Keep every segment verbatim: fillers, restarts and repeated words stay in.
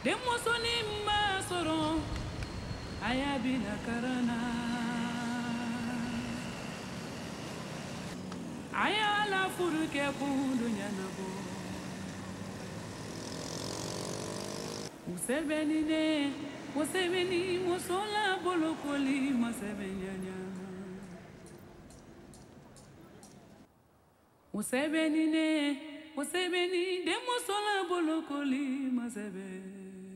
Demosoni masoro ayabila karana ayala furuke kundu nyanabo Usebenine usebeni mosola bolokoli masebenyanya Usebenine usebeni demosola bolokoli masebe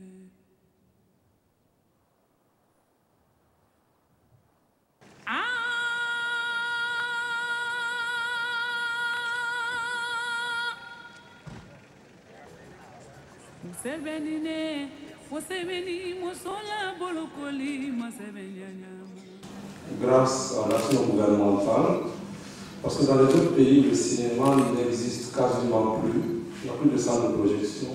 Grâce à l'action gouvernementale, parce que dans les autres pays, le cinéma n'existe quasiment plus, il n'y a plus de salle de projection.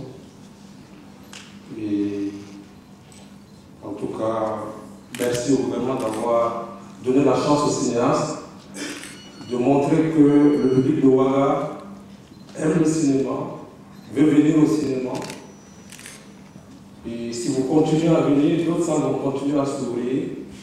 Et en tout cas, merci au gouvernement d'avoir donné la chance aux cinéastes de montrer que le public de Ouaga aime le cinéma, veut venir au cinéma. Et si vous continuez à venir, d'autres salles vont continuer à s'ouvrir.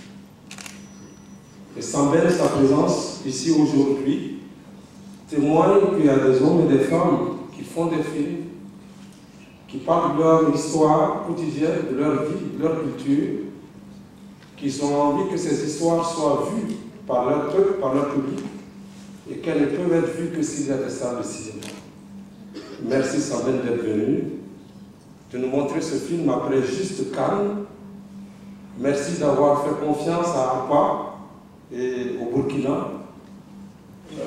Et Sambène, sa présence ici aujourd'hui, témoigne qu'il y a des hommes et des femmes qui font des films, qui parlent de leur histoire quotidienne, de leur vie, de leur culture, qui ont envie que ces histoires soient vues par leur peuple, par leur public, et qu'elles ne peuvent être vues que s'il y a des salles de cinéma. Merci Sambène d'être venu, de nous montrer ce film après juste Cannes. Merci d'avoir fait confiance à APA et au Burkina. Euh,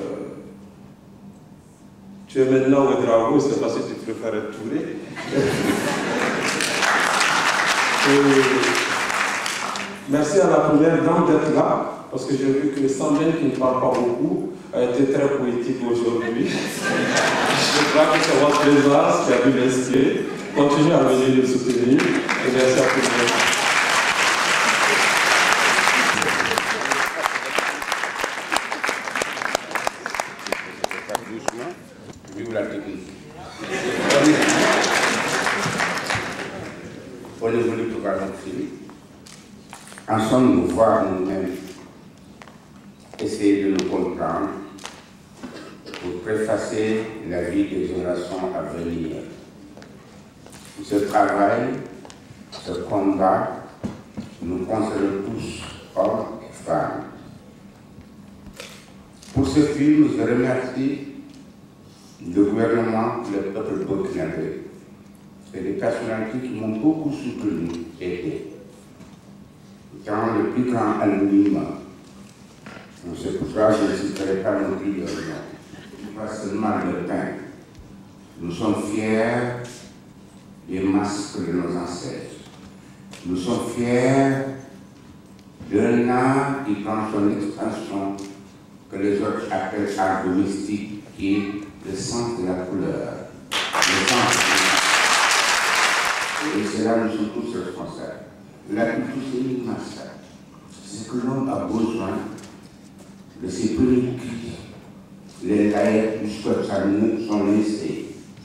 tu es maintenant au Ouédraogo, c'est parce que tu préfères être Touré. Merci à la première dame d'être là, parce que j'ai vu que Sambène, qui ne parle pas beaucoup, a été très poétique aujourd'hui. Je crois que c'est votre présence qui a dû l'inspirer. Continuez à venir le soutenir et merci à tout le monde. Vive la technique. On est venu pour voir notre film. Ensemble, nous voir nous-mêmes, essayer de nous comprendre pour préfacer la vie des générations à venir. Ce travail, ce combat, nous concerne tous, hommes et femmes. Pour ce film, je remercie le gouvernement, le peuple burkinabé et les personnalités qui m'ont beaucoup soutenu et aidé. Dans le plus grand anonymat, c'est pour ça que je ne citerai pas non plus leur nom. Pas seulement le pain. Nous sommes fiers des masques de nos ancêtres. Nous sommes fiers d'un art qui prend son extension que les autres appellent art domestique, qui est le sens de la couleur. Le sens de la... Et c'est là nous sommes tous responsables. La culture, c'est uniquement ça. C'est que l'homme a besoin de ses premiers cris. Les laïcs du squat sont laissés.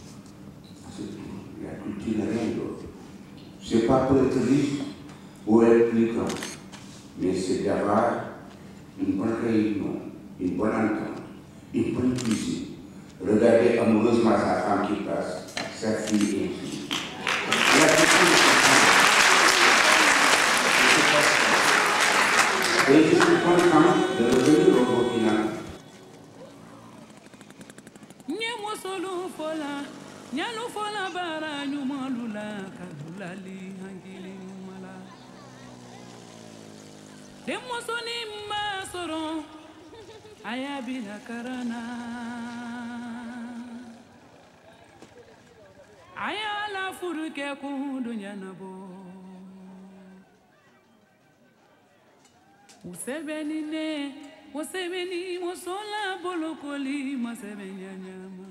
La culture n'est rien d'autre. Ce n'est pas pour être riche ou être plus grand, mais c'est d'avoir une bonne réunion, une bonne entente, une bonne cuisine. Regardez amoureusement sa femme qui passe, sa fille et fille. La culture, et je suis content de revenir au Burkina. Nyalu fola bara nyumalula kadulali hangili mala Demosoni masoro ayabila karana ayala furuke kundu nyanabo Usebenine usebeni mosola bolokoli masebenyanya